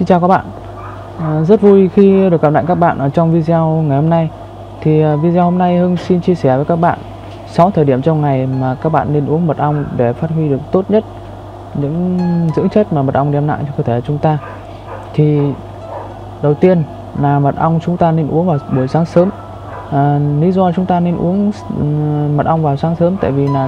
Xin chào các bạn. Rất vui khi được gặp lại các bạn ở trong video ngày hôm nay. Thì video hôm nay Hưng xin chia sẻ với các bạn 6 thời điểm trong ngày mà các bạn nên uống mật ong để phát huy được tốt nhất những dưỡng chất mà mật ong đem lại cho cơ thể chúng ta. Thì đầu tiên là mật ong chúng ta nên uống vào buổi sáng sớm. Lý do chúng ta nên uống mật ong vào sáng sớm tại vì là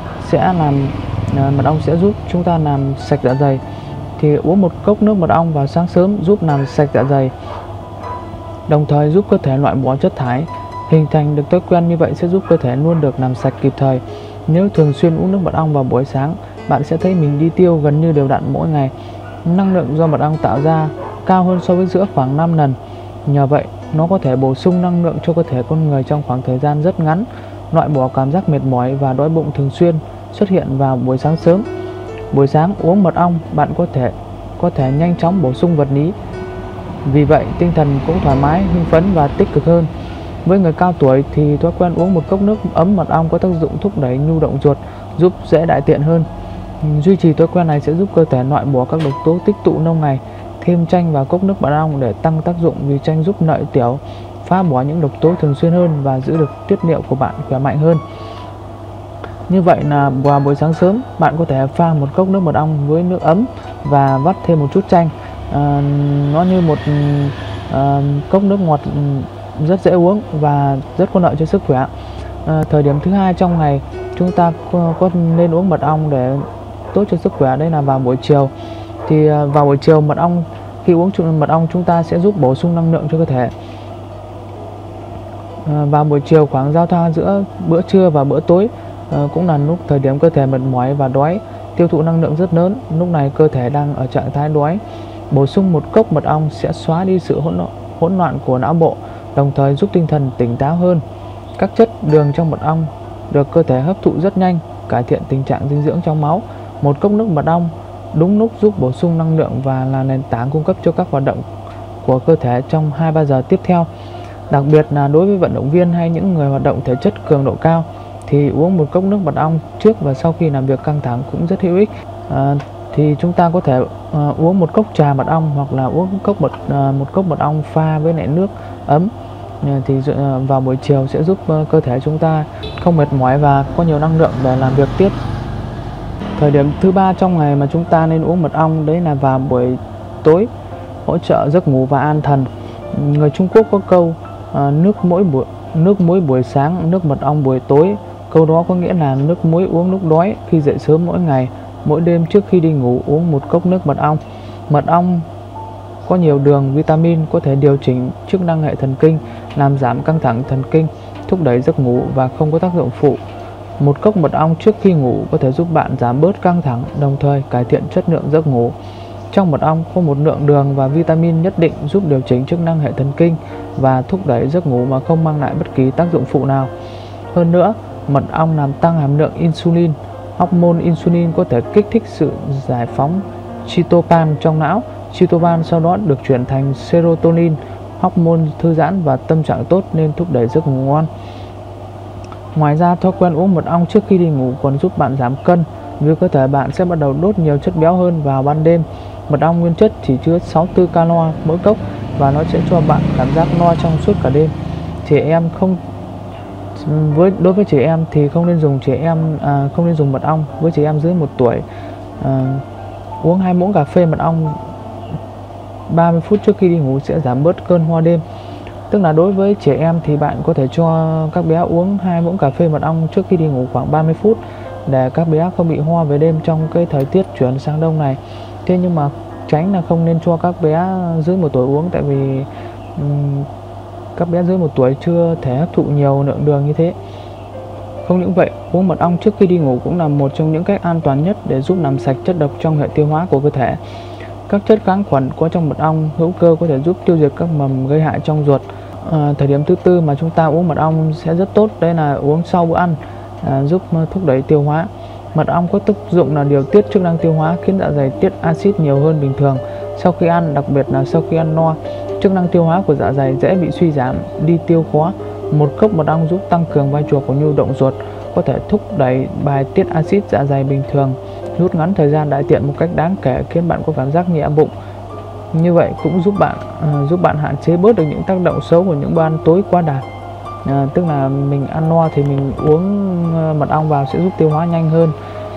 mật ong sẽ giúp chúng ta làm sạch dạ dày. Thì uống một cốc nước mật ong vào sáng sớm giúp làm sạch dạ dày, đồng thời giúp cơ thể loại bỏ chất thải. Hình thành được thói quen như vậy sẽ giúp cơ thể luôn được làm sạch kịp thời. Nếu thường xuyên uống nước mật ong vào buổi sáng, bạn sẽ thấy mình đi tiêu gần như đều đặn mỗi ngày. Năng lượng do mật ong tạo ra cao hơn so với sữa khoảng 5 lần. Nhờ vậy, nó có thể bổ sung năng lượng cho cơ thể con người trong khoảng thời gian rất ngắn, loại bỏ cảm giác mệt mỏi và đói bụng thường xuyên xuất hiện vào buổi sáng sớm. Buổi sáng uống mật ong, bạn có thể nhanh chóng bổ sung vật lý. Vì vậy, tinh thần cũng thoải mái, hưng phấn và tích cực hơn. Với người cao tuổi thì thói quen uống một cốc nước ấm mật ong có tác dụng thúc đẩy nhu động ruột, giúp dễ đại tiện hơn. Duy trì thói quen này sẽ giúp cơ thể loại bỏ các độc tố tích tụ lâu ngày. Thêm chanh vào cốc nước mật ong để tăng tác dụng, vì chanh giúp lợi tiểu, phá bỏ những độc tố thường xuyên hơn và giữ được tiết niệu của bạn khỏe mạnh hơn. Như vậy là vào buổi sáng sớm, bạn có thể pha một cốc nước mật ong với nước ấm và vắt thêm một chút chanh. Nó như một cốc nước ngọt rất dễ uống và rất có lợi cho sức khỏe. Thời điểm thứ hai trong ngày chúng ta có nên uống mật ong để tốt cho sức khỏe, đây là vào buổi chiều. Thì vào buổi chiều khi uống mật ong chúng ta sẽ giúp bổ sung năng lượng cho cơ thể. Vào buổi chiều khoảng giao thoa giữa bữa trưa và bữa tối cũng là lúc thời điểm cơ thể mệt mỏi và đói, tiêu thụ năng lượng rất lớn. Lúc này cơ thể đang ở trạng thái đói. Bổ sung một cốc mật ong sẽ xóa đi sự hỗn loạn của não bộ, đồng thời giúp tinh thần tỉnh táo hơn. Các chất đường trong mật ong được cơ thể hấp thụ rất nhanh, cải thiện tình trạng dinh dưỡng trong máu. Một cốc nước mật ong đúng lúc giúp bổ sung năng lượng và là nền tảng cung cấp cho các hoạt động của cơ thể trong 2-3 giờ tiếp theo. Đặc biệt là đối với vận động viên hay những người hoạt động thể chất cường độ cao thì uống một cốc nước mật ong trước và sau khi làm việc căng thẳng cũng rất hữu ích. Thì chúng ta có thể uống một cốc trà mật ong hoặc là uống một cốc mật ong pha với lại nước ấm. Thì vào buổi chiều sẽ giúp cơ thể chúng ta không mệt mỏi và có nhiều năng lượng để làm việc tiếp. Thời điểm thứ ba trong ngày mà chúng ta nên uống mật ong đấy là vào buổi tối, hỗ trợ giấc ngủ và an thần. Người Trung Quốc có câu nước muối buổi sáng, nước mật ong buổi tối. Câu đó có nghĩa là nước muối uống lúc đói, khi dậy sớm mỗi ngày. Mỗi đêm trước khi đi ngủ uống một cốc nước mật ong. Mật ong có nhiều đường, vitamin, có thể điều chỉnh chức năng hệ thần kinh, làm giảm căng thẳng thần kinh, thúc đẩy giấc ngủ và không có tác dụng phụ. Một cốc mật ong trước khi ngủ có thể giúp bạn giảm bớt căng thẳng, đồng thời cải thiện chất lượng giấc ngủ. Trong mật ong có một lượng đường và vitamin nhất định giúp điều chỉnh chức năng hệ thần kinh và thúc đẩy giấc ngủ mà không mang lại bất kỳ tác dụng phụ nào. Hơn nữa, mật ong làm tăng hàm lượng insulin. Hormone insulin có thể kích thích sự giải phóng tryptophan trong não. Tryptophan sau đó được chuyển thành serotonin, hormone thư giãn và tâm trạng tốt nên thúc đẩy giấc ngủ ngon. Ngoài ra, thói quen uống mật ong trước khi đi ngủ còn giúp bạn giảm cân, vì cơ thể bạn sẽ bắt đầu đốt nhiều chất béo hơn vào ban đêm. Mật ong nguyên chất chỉ chứa 64 calo mỗi cốc và nó sẽ cho bạn cảm giác no trong suốt cả đêm. Đối với trẻ em thì không nên dùng mật ong với trẻ em dưới 1 tuổi. Uống 2 muỗng cà phê mật ong 30 phút trước khi đi ngủ sẽ giảm bớt cơn ho đêm. Tức là đối với trẻ em thì bạn có thể cho các bé uống 2 muỗng cà phê mật ong trước khi đi ngủ khoảng 30 phút để các bé không bị ho về đêm trong cái thời tiết chuyển sang đông này. Thế nhưng mà tránh là không nên cho các bé dưới 1 tuổi uống, tại vì các bé dưới 1 tuổi chưa thể hấp thụ nhiều lượng đường như thế. Không những vậy, uống mật ong trước khi đi ngủ cũng là một trong những cách an toàn nhất để giúp làm sạch chất độc trong hệ tiêu hóa của cơ thể. Các chất kháng khuẩn có trong mật ong hữu cơ có thể giúp tiêu diệt các mầm gây hại trong ruột. Thời điểm thứ tư mà chúng ta uống mật ong sẽ rất tốt, đây là uống sau bữa ăn, giúp thúc đẩy tiêu hóa. Mật ong có tác dụng là điều tiết chức năng tiêu hóa, khiến dạ dày tiết axit nhiều hơn bình thường sau khi ăn, đặc biệt là sau khi ăn no. Chức năng tiêu hóa của dạ dày dễ bị suy giảm, đi tiêu khó. Một cốc mật ong giúp tăng cường vai trò của nhu động ruột, có thể thúc đẩy bài tiết axit dạ dày bình thường, rút ngắn thời gian đại tiện một cách đáng kể, khiến bạn có cảm giác nhẹ bụng Như vậy cũng giúp bạn hạn chế bớt được những tác động xấu của những bữa ăn tối quá đạt. Tức là mình ăn no thì mình uống mật ong vào sẽ giúp tiêu hóa nhanh hơn.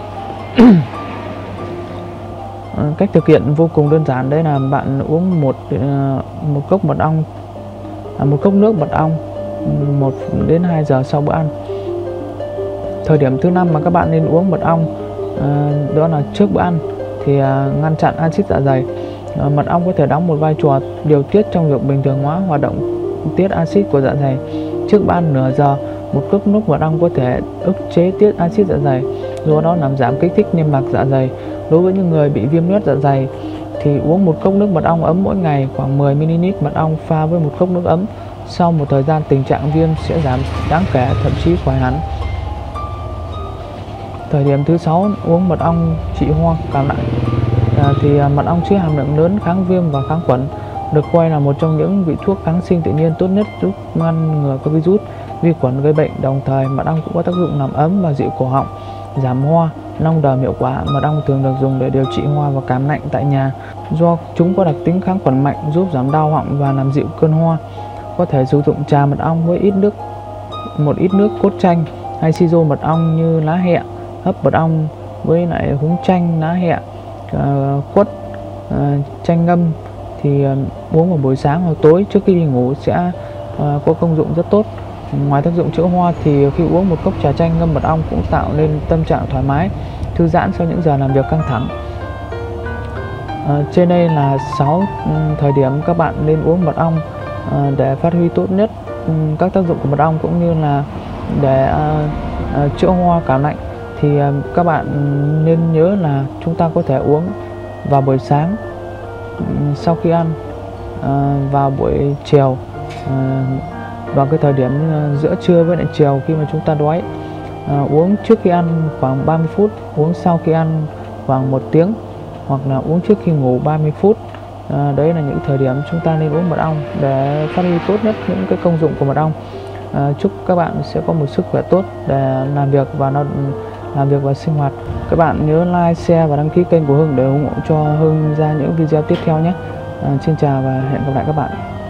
Cách thực hiện vô cùng đơn giản, đấy là bạn uống một cốc mật ong, một cốc nước mật ong 1 đến 2 giờ sau bữa ăn. Thời điểm thứ 5 mà các bạn nên uống mật ong đó là trước bữa ăn, thì ngăn chặn axit dạ dày. Mật ong có thể đóng một vai trò điều tiết trong việc bình thường hóa hoạt động tiết axit của dạ dày. Trước bữa ăn nửa giờ, một cốc nước mật ong có thể ức chế tiết axit dạ dày, do đó làm giảm kích thích niêm mạc dạ dày. Đối với những người bị viêm loét dạ dày thì uống một cốc nước mật ong ấm mỗi ngày, khoảng 10 ml mật ong pha với một cốc nước ấm. Sau một thời gian tình trạng viêm sẽ giảm đáng kể, thậm chí khỏi hẳn. Thời điểm thứ 6, uống mật ong trị ho cảm lạnh. Thì mật ong chứa hàm lượng lớn kháng viêm và kháng khuẩn, được coi là một trong những vị thuốc kháng sinh tự nhiên tốt nhất giúp ngăn ngừa các virus, vi khuẩn gây bệnh. Đồng thời mật ong cũng có tác dụng làm ấm và dịu cổ họng, giảm ho, nong đờm hiệu quả. Mật ong thường được dùng để điều trị ho và cảm lạnh tại nhà, do chúng có đặc tính kháng khuẩn mạnh, giúp giảm đau họng và làm dịu cơn ho. Có thể sử dụng trà mật ong với một ít nước cốt chanh, hay siro mật ong như lá hẹ, hấp mật ong với lại húng chanh, lá hẹ, quất, chanh ngâm thì uống vào buổi sáng hoặc tối trước khi đi ngủ sẽ có công dụng rất tốt. Ngoài tác dụng chữa ho thì khi uống một cốc trà chanh ngâm mật ong cũng tạo nên tâm trạng thoải mái, thư giãn sau những giờ làm việc căng thẳng. Trên đây là 6 thời điểm các bạn nên uống mật ong để phát huy tốt nhất các tác dụng của mật ong, cũng như là để chữa ho cảm lạnh. Thì các bạn nên nhớ là chúng ta có thể uống vào buổi sáng sau khi ăn, vào buổi chiều, vào cái thời điểm giữa trưa với lại chiều khi mà chúng ta đói, uống trước khi ăn khoảng 30 phút, uống sau khi ăn khoảng 1 tiếng, hoặc là uống trước khi ngủ 30 phút. Đấy là những thời điểm chúng ta nên uống mật ong để phát huy tốt nhất những cái công dụng của mật ong. Chúc các bạn sẽ có một sức khỏe tốt để làm việc và sinh hoạt. Các bạn nhớ like, share và đăng ký kênh của Hưng để ủng hộ cho Hưng ra những video tiếp theo nhé. Xin chào và hẹn gặp lại các bạn.